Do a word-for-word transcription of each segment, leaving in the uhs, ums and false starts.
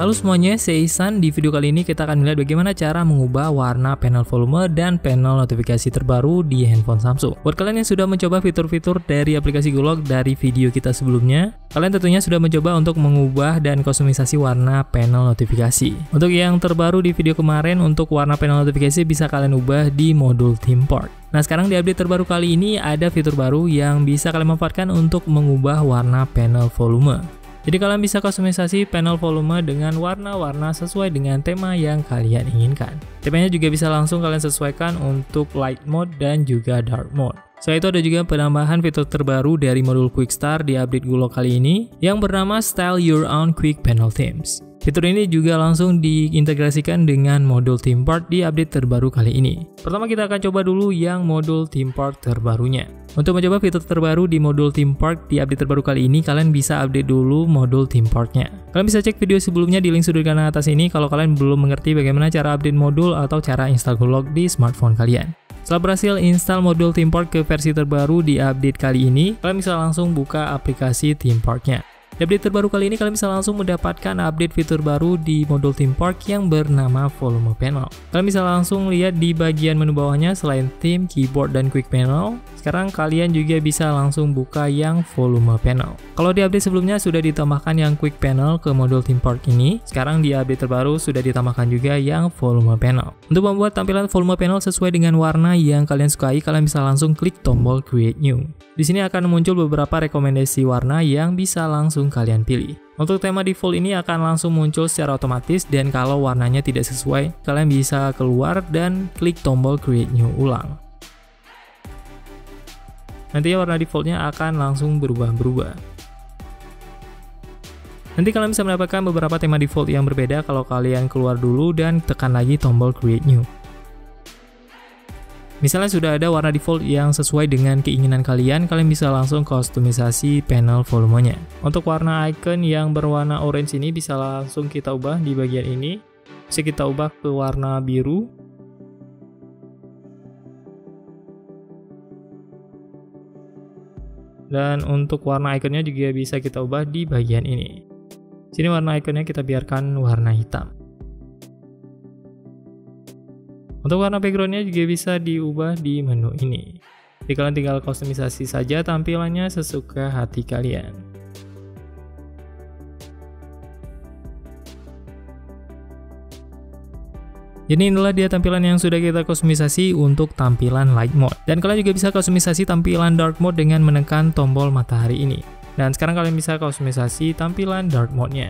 Halo semuanya, saya Ihsan. Di video kali ini kita akan melihat bagaimana cara mengubah warna panel volume dan panel notifikasi terbaru di handphone Samsung. Buat kalian yang sudah mencoba fitur-fitur dari aplikasi Golok dari video kita sebelumnya, kalian tentunya sudah mencoba untuk mengubah dan kustomisasi warna panel notifikasi. Untuk yang terbaru di video kemarin, untuk warna panel notifikasi bisa kalian ubah di modul theme park. Nah, sekarang di update terbaru kali ini ada fitur baru yang bisa kalian manfaatkan untuk mengubah warna panel volume. Jadi kalian bisa kustomisasi panel volume dengan warna-warna sesuai dengan tema yang kalian inginkan. Temanya juga bisa langsung kalian sesuaikan untuk light mode dan juga dark mode. Selain itu ada juga penambahan fitur terbaru dari modul Quick Start di update Golok kali ini yang bernama Style Your Own Quick Panel Themes. Fitur ini juga langsung diintegrasikan dengan modul theme park di update terbaru kali ini. Pertama kita akan coba dulu yang modul theme park terbarunya. Untuk mencoba fitur terbaru di modul theme park di update terbaru kali ini, kalian bisa update dulu modul theme parknya. Kalian bisa cek video sebelumnya di link sudut kanan atas ini kalau kalian belum mengerti bagaimana cara update modul atau cara install Golok di smartphone kalian. Setelah berhasil install modul theme park ke versi terbaru di update kali ini, kalian bisa langsung buka aplikasi theme parknya. Di update terbaru kali ini kalian bisa langsung mendapatkan update fitur baru di modul theme park yang bernama volume panel. Kalian bisa langsung lihat di bagian menu bawahnya selain theme, keyboard, dan quick panel. Sekarang kalian juga bisa langsung buka yang volume panel. Kalau di update sebelumnya sudah ditambahkan yang quick panel ke modul theme park ini, sekarang di update terbaru sudah ditambahkan juga yang volume panel. Untuk membuat tampilan volume panel sesuai dengan warna yang kalian sukai, kalian bisa langsung klik tombol create new. Di sini akan muncul beberapa rekomendasi warna yang bisa langsung kalian pilih. Untuk tema default ini akan langsung muncul secara otomatis, dan kalau warnanya tidak sesuai, kalian bisa keluar dan klik tombol create new ulang. Nantinya warna defaultnya akan langsung berubah-berubah. Nanti kalian bisa mendapatkan beberapa tema default yang berbeda kalau kalian keluar dulu dan tekan lagi tombol create new. Misalnya sudah ada warna default yang sesuai dengan keinginan kalian, kalian bisa langsung kustomisasi panel volumenya. Untuk warna icon yang berwarna orange ini bisa langsung kita ubah di bagian ini. Bisa kita ubah ke warna biru. Dan untuk warna iconnya juga bisa kita ubah di bagian ini. Sini warna iconnya kita biarkan warna hitam. Untuk warna backgroundnya juga bisa diubah di menu ini. Jadi kalian tinggal kustomisasi saja tampilannya sesuka hati kalian. Jadi inilah dia tampilan yang sudah kita kustomisasi untuk tampilan light mode. Dan kalian juga bisa kustomisasi tampilan dark mode dengan menekan tombol matahari ini. Dan sekarang kalian bisa kustomisasi tampilan dark mode-nya.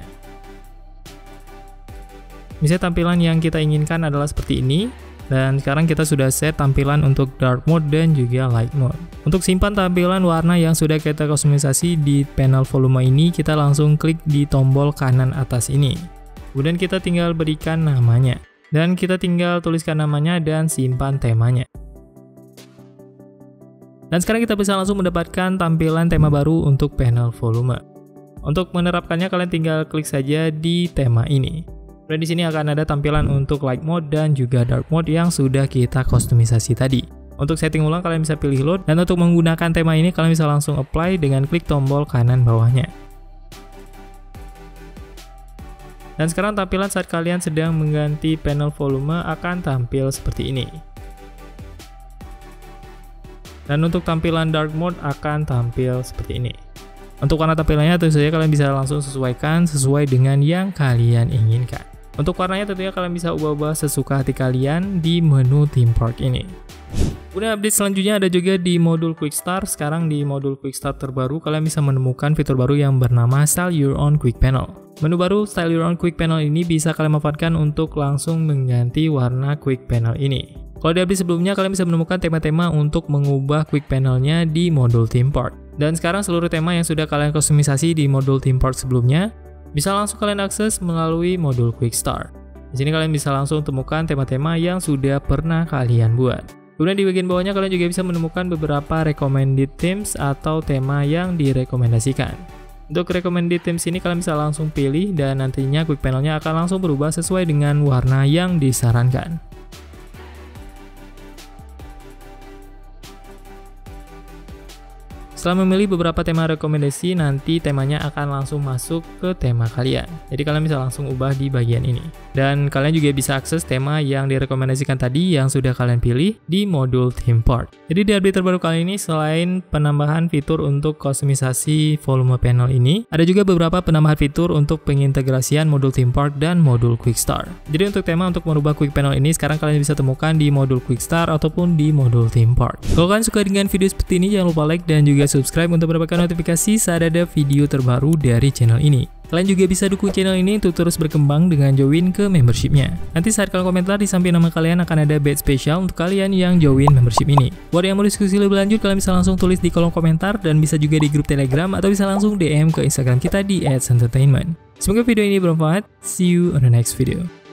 Misalnya tampilan yang kita inginkan adalah seperti ini. Dan sekarang kita sudah set tampilan untuk dark mode dan juga light mode. Untuk simpan tampilan warna yang sudah kita kustomisasi di panel volume ini, kita langsung klik di tombol kanan atas ini. Kemudian kita tinggal berikan namanya. Dan kita tinggal tuliskan namanya dan simpan temanya. Dan sekarang kita bisa langsung mendapatkan tampilan tema baru untuk panel volume. Untuk menerapkannya kalian tinggal klik saja di tema ini. Dan di sini akan ada tampilan untuk light mode dan juga dark mode yang sudah kita kustomisasi tadi. Untuk setting ulang kalian bisa pilih load, dan untuk menggunakan tema ini kalian bisa langsung apply dengan klik tombol kanan bawahnya. Dan sekarang tampilan saat kalian sedang mengganti panel volume akan tampil seperti ini. Dan untuk tampilan dark mode akan tampil seperti ini. Untuk warna tampilannya tentu saja kalian bisa langsung sesuaikan sesuai dengan yang kalian inginkan. Untuk warnanya tentunya kalian bisa ubah-ubah sesuka hati kalian di menu theme park ini. Kemudian update selanjutnya ada juga di modul Quick Start. Sekarang di modul Quick Start terbaru kalian bisa menemukan fitur baru yang bernama Style Your Own Quick Panel. Menu baru Style Your Own Quick Panel ini bisa kalian manfaatkan untuk langsung mengganti warna Quick Panel ini. Kalau di update sebelumnya kalian bisa menemukan tema-tema untuk mengubah Quick Panelnya di modul theme park. Dan sekarang seluruh tema yang sudah kalian kustomisasi di modul theme park sebelumnya bisa langsung kalian akses melalui modul Quick Start. Di sini kalian bisa langsung temukan tema-tema yang sudah pernah kalian buat. Kemudian di bagian bawahnya kalian juga bisa menemukan beberapa recommended themes atau tema yang direkomendasikan. Untuk recommended themes ini kalian bisa langsung pilih dan nantinya Quick Panelnya akan langsung berubah sesuai dengan warna yang disarankan. Setelah memilih beberapa tema rekomendasi, nanti temanya akan langsung masuk ke tema kalian. Jadi kalian bisa langsung ubah di bagian ini. Dan kalian juga bisa akses tema yang direkomendasikan tadi yang sudah kalian pilih di modul theme park. Jadi di update terbaru kali ini, selain penambahan fitur untuk kustomisasi volume panel ini, ada juga beberapa penambahan fitur untuk pengintegrasian modul theme park dan modul quick start. Jadi untuk tema untuk merubah quick panel ini sekarang kalian bisa temukan di modul quick start ataupun di modul theme park. Kalau kalian suka dengan video seperti ini, jangan lupa like dan juga subscribe untuk mendapatkan notifikasi saat ada video terbaru dari channel ini. Kalian juga bisa dukung channel ini untuk terus berkembang dengan join ke membershipnya. Nanti saat kalian komentar di samping nama kalian akan ada badge spesial untuk kalian yang join membership ini. Buat yang mau diskusi lebih lanjut, kalian bisa langsung tulis di kolom komentar dan bisa juga di grup Telegram atau bisa langsung D M ke Instagram kita di et entertainment. Semoga video ini bermanfaat. See you on the next video.